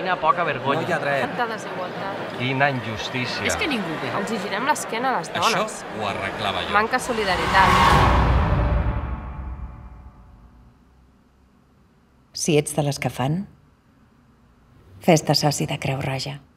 Quina poca vergonya. No hi ha dret. Quanta desigualtat. Quina injustícia. És que ningú veu. Els hi girem l'esquena a les Això dones. ho arreglava jo. Manca solidaritat. Si ets de les que fan, fes-te soci de Creu Roja.